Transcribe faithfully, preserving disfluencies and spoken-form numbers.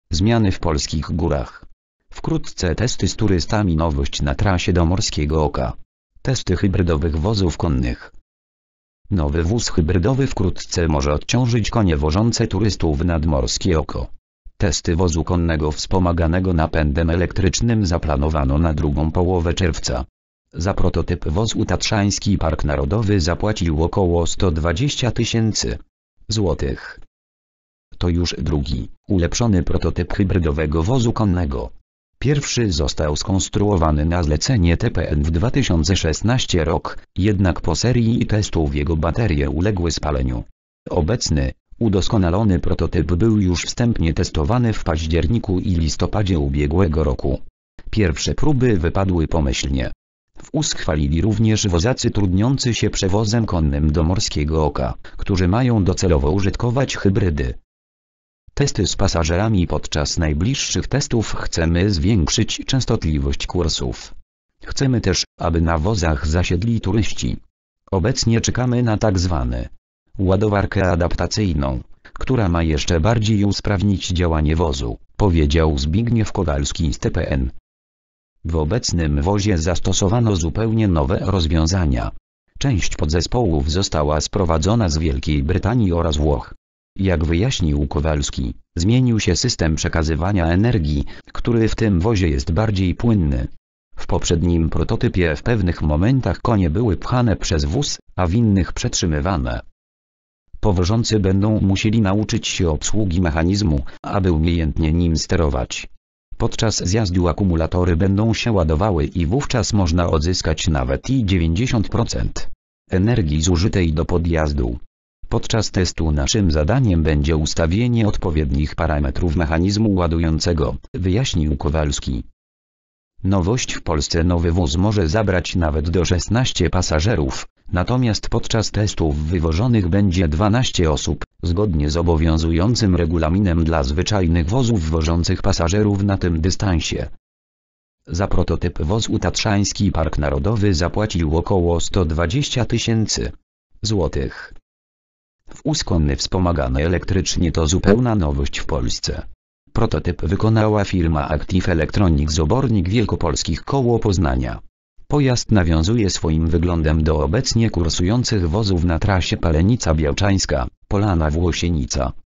Zmiany w polskich górach. Wkrótce testy z turystami. Nowość na trasie do Morskiego Oka. Testy hybrydowych wozów konnych. Nowy wóz hybrydowy wkrótce może odciążyć konie wożące turystów nad Morskie Oko. Testy wozu konnego wspomaganego napędem elektrycznym zaplanowano na drugą połowę czerwca. Za prototyp wozu Tatrzański Park Narodowy zapłacił około sto dwadzieścia tysięcy złotych. To już drugi, ulepszony prototyp hybrydowego wozu konnego. Pierwszy został skonstruowany na zlecenie T P N w dwa tysiące szesnastym rok, jednak po serii testów jego baterie uległy spaleniu. Obecny, udoskonalony prototyp był już wstępnie testowany w październiku i listopadzie ubiegłego roku. Pierwsze próby wypadły pomyślnie. W U S chwalili również wozacy trudniący się przewozem konnym do Morskiego Oka, którzy mają docelowo użytkować hybrydy. Testy z pasażerami. Podczas najbliższych testów chcemy zwiększyć częstotliwość kursów. Chcemy też, aby na wozach zasiedli turyści. Obecnie czekamy na tak zwaną ładowarkę adaptacyjną, która ma jeszcze bardziej usprawnić działanie wozu, powiedział Zbigniew Kowalski z T P N. W obecnym wozie zastosowano zupełnie nowe rozwiązania. Część podzespołów została sprowadzona z Wielkiej Brytanii oraz Włoch. Jak wyjaśnił Kowalski, zmienił się system przekazywania energii, który w tym wozie jest bardziej płynny. W poprzednim prototypie w pewnych momentach konie były pchane przez wóz, a w innych przetrzymywane. Powożący będą musieli nauczyć się obsługi mechanizmu, aby umiejętnie nim sterować. Podczas zjazdu akumulatory będą się ładowały i wówczas można odzyskać nawet i dziewięćdziesiąt procent energii zużytej do podjazdu. Podczas testu naszym zadaniem będzie ustawienie odpowiednich parametrów mechanizmu ładującego, wyjaśnił Kowalski. Nowość w Polsce: nowy wóz może zabrać nawet do szesnastu pasażerów, natomiast podczas testów wywożonych będzie dwanaście osób, zgodnie z obowiązującym regulaminem dla zwyczajnych wozów wożących pasażerów na tym dystansie. Za prototyp wozu Tatrzański Park Narodowy zapłacił około sto dwadzieścia tysięcy złotych. Wóz konny wspomagany elektrycznie to zupełna nowość w Polsce. Prototyp wykonała firma Active Electronics Obornik Wielkopolskich koło Poznania. Pojazd nawiązuje swoim wyglądem do obecnie kursujących wozów na trasie Palenica Białczańska, Polana Włosienica.